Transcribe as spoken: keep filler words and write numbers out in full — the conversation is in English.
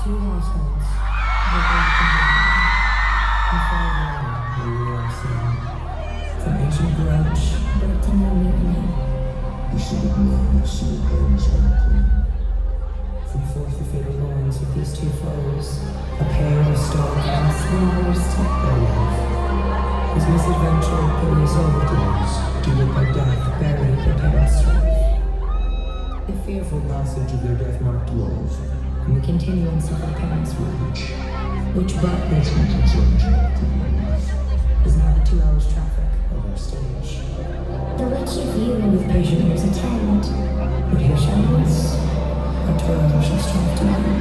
Two households, neglect and decline, and far away where we are sitting. From ancient grudge, birth to new mutiny. We should have known so hands unclean. From forth the fatal loins of these two foes, a pair of stark and slumberers take their life. His misadventure carries over to us, doomed by death, buried their parents' strife. The fearful passage of their death-marked love, and the continuance of their parents' rage, which brought their children's is now the two hours traffic of our stage. The which if you with patient ears attend, But here shall we, our toil shall strive to end.